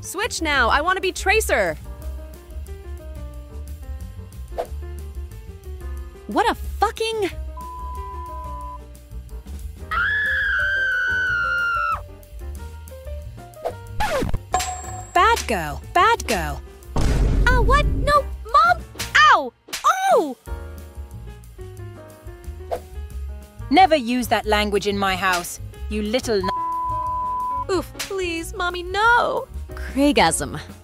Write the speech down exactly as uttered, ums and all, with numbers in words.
Switch now, I want to be Tracer! What a fucking... Bad girl, bad girl. Ah, uh, what? No, Mom! Ow! Oh! Never use that language in my house, you little n- Oof, please, Mommy, no! Craigasm.